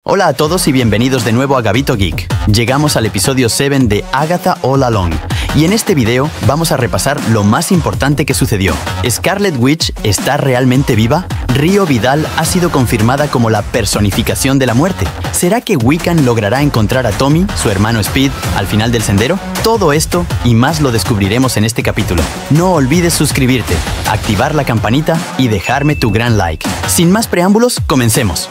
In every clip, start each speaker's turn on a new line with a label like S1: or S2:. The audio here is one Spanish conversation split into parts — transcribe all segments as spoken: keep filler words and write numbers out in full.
S1: Hola a todos y bienvenidos de nuevo a Gabito Geek. Llegamos al episodio siete de Agatha All Along, y en este video vamos a repasar lo más importante que sucedió. ¿Scarlet Witch está realmente viva? ¿Rio Vidal ha sido confirmada como la personificación de la muerte? ¿Será que Wiccan logrará encontrar a Tommy, su hermano Speed, al final del sendero? Todo esto y más lo descubriremos en este capítulo. No olvides suscribirte, activar la campanita y dejarme tu gran like. Sin más preámbulos, comencemos.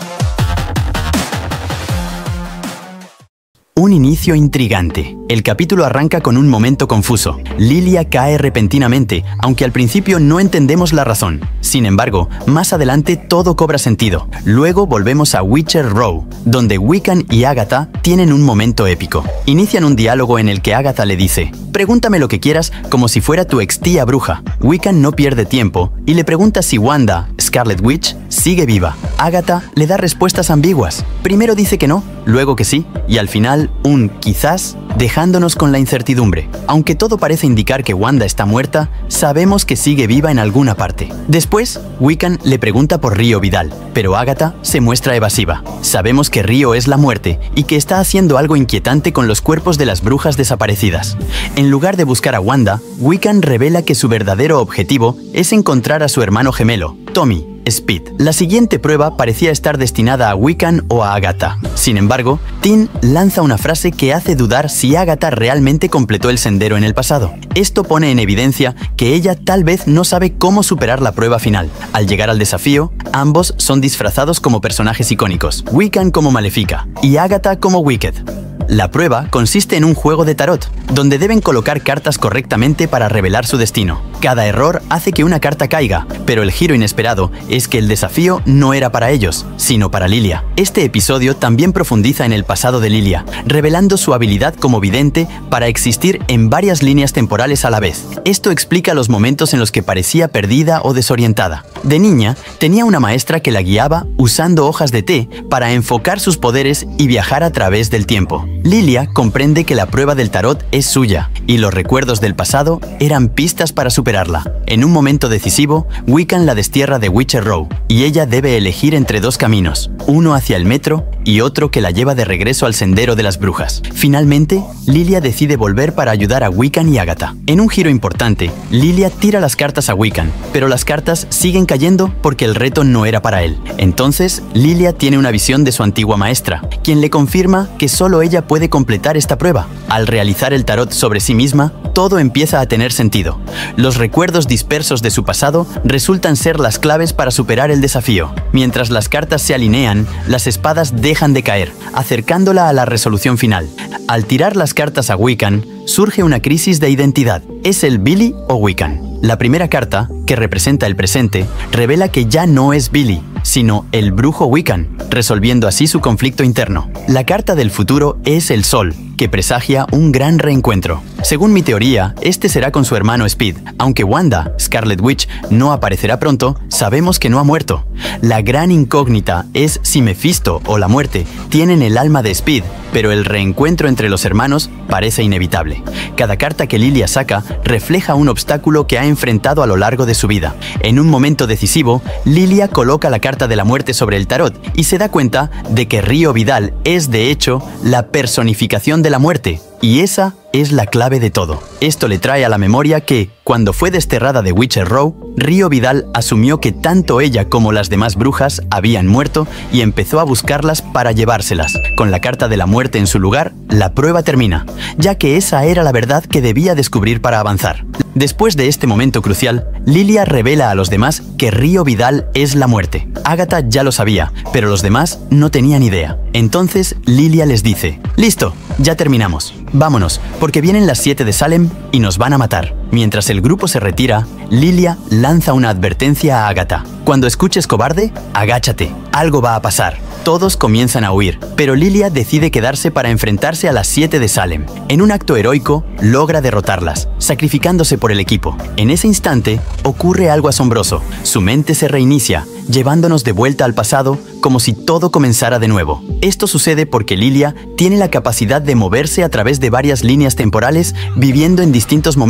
S1: Un inicio intrigante. El capítulo arranca con un momento confuso. Lilia cae repentinamente, aunque al principio no entendemos la razón. Sin embargo, más adelante todo cobra sentido. Luego volvemos a Witcher Row, donde Wiccan y Agatha tienen un momento épico. Inician un diálogo en el que Agatha le dice: pregúntame lo que quieras como si fuera tu ex tía bruja. Wiccan no pierde tiempo y le pregunta si Wanda, Scarlet Witch, sigue viva. Agatha le da respuestas ambiguas. Primero dice que no, luego que sí, y al final un quizás, dejándonos con la incertidumbre. Aunque todo parece indicar que Wanda está muerta, sabemos que sigue viva en alguna parte. Después, Wiccan le pregunta por Rio Vidal, pero Agatha se muestra evasiva. Sabemos que Rio es la muerte y que está haciendo algo inquietante con los cuerpos de las brujas desaparecidas. En lugar de buscar a Wanda, Wiccan revela que su verdadero objetivo es encontrar a su hermano gemelo, Tommy, Speed. La siguiente prueba parecía estar destinada a Wiccan o a Agatha. Sin embargo, Tin lanza una frase que hace dudar si Agatha realmente completó el sendero en el pasado. Esto pone en evidencia que ella tal vez no sabe cómo superar la prueba final. Al llegar al desafío, ambos son disfrazados como personajes icónicos, Wiccan como Maléfica y Agatha como Wicked. La prueba consiste en un juego de tarot, donde deben colocar cartas correctamente para revelar su destino. Cada error hace que una carta caiga, pero el giro inesperado es que el desafío no era para ellos, sino para Lilia. Este episodio también profundiza en el pasado de Lilia, revelando su habilidad como vidente para existir en varias líneas temporales a la vez. Esto explica los momentos en los que parecía perdida o desorientada. De niña, tenía una maestra que la guiaba usando hojas de té para enfocar sus poderes y viajar a través del tiempo. Lilia comprende que la prueba del tarot es suya y los recuerdos del pasado eran pistas para superarla. En un momento decisivo, Wiccan la destierra de Witcher Row y ella debe elegir entre dos caminos, uno hacia el metro y otro que la lleva de regreso al sendero de las brujas. Finalmente, Lilia decide volver para ayudar a Wiccan y Agatha. En un giro importante, Lilia tira las cartas a Wiccan, pero las cartas siguen cayendo porque el reto no era para él. Entonces, Lilia tiene una visión de su antigua maestra, quien le confirma que solo ella puede completar esta prueba. Al realizar el tarot sobre sí misma, todo empieza a tener sentido. Los recuerdos dispersos de su pasado resultan ser las claves para superar el desafío. Mientras las cartas se alinean, las espadas dejan de caer, acercándola a la resolución final. Al tirar las cartas a Wiccan, surge una crisis de identidad. ¿Es él Billy o Wiccan? La primera carta, que representa el presente, revela que ya no es Billy, sino el brujo Wiccan, resolviendo así su conflicto interno. La carta del futuro es el Sol, que presagia un gran reencuentro. Según mi teoría, este será con su hermano Speed. Aunque Wanda, Scarlet Witch, no aparecerá pronto, sabemos que no ha muerto. La gran incógnita es si Mephisto o la muerte tienen el alma de Speed, pero el reencuentro entre los hermanos parece inevitable. Cada carta que Lilia saca refleja un obstáculo que ha enfrentado a lo largo de su vida. En un momento decisivo, Lilia coloca la carta de la muerte sobre el tarot y se da cuenta de que Rio Vidal es de hecho la personificación de la muerte. Y esa es la clave de todo. Esto le trae a la memoria que, cuando fue desterrada de Witcher Row, Rio Vidal asumió que tanto ella como las demás brujas habían muerto y empezó a buscarlas para llevárselas. Con la carta de la muerte en su lugar, la prueba termina, ya que esa era la verdad que debía descubrir para avanzar. Después de este momento crucial, Lilia revela a los demás que Rio Vidal es la muerte. Agatha ya lo sabía, pero los demás no tenían idea. Entonces Lilia les dice: «Listo, ya terminamos. Vámonos, porque vienen las siete de Salem y nos van a matar». Mientras el grupo se retira, Lilia lanza una advertencia a Agatha: «Cuando escuches cobarde, agáchate. Algo va a pasar». Todos comienzan a huir, pero Lilia decide quedarse para enfrentarse a las siete de Salem. En un acto heroico, logra derrotarlas, sacrificándose por el equipo. En ese instante, ocurre algo asombroso. Su mente se reinicia, llevándonos de vuelta al pasado como si todo comenzara de nuevo. Esto sucede porque Lilia tiene la capacidad de moverse a través de varias líneas temporales, viviendo en distintos momentos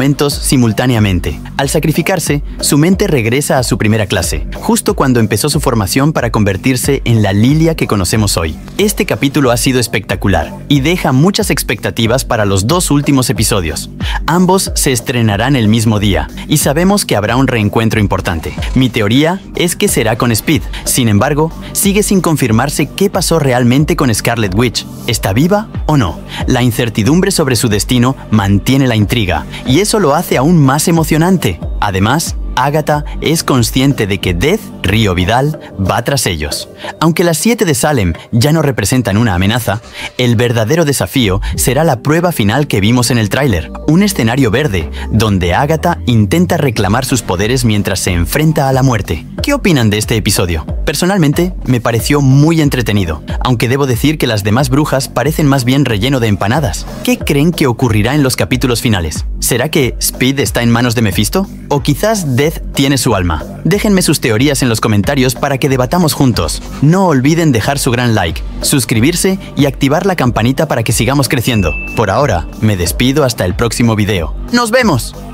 S1: simultáneamente. Al sacrificarse, su mente regresa a su primera clase, justo cuando empezó su formación para convertirse en la Lilia que conocemos hoy. Este capítulo ha sido espectacular y deja muchas expectativas para los dos últimos episodios. Ambos se estrenarán el mismo día y sabemos que habrá un reencuentro importante. Mi teoría es que será con Speed. Sin embargo, sigue sin confirmarse qué pasó realmente con Scarlet Witch. ¿Está viva o no? La incertidumbre sobre su destino mantiene la intriga y eso lo hace aún más emocionante. Además, Agatha es consciente de que Death, Río Vidal, va tras ellos. Aunque las siete de Salem ya no representan una amenaza, el verdadero desafío será la prueba final que vimos en el tráiler, un escenario verde, donde Agatha intenta reclamar sus poderes mientras se enfrenta a la muerte. ¿Qué opinan de este episodio? Personalmente, me pareció muy entretenido, aunque debo decir que las demás brujas parecen más bien relleno de empanadas. ¿Qué creen que ocurrirá en los capítulos finales? ¿Será que Speed está en manos de Mephisto? ¿O quizás Death tiene su alma? Déjenme sus teorías en los comentarios para que debatamos juntos. No olviden dejar su gran like, suscribirse y activar la campanita para que sigamos creciendo. Por ahora, me despido hasta el próximo video. ¡Nos vemos!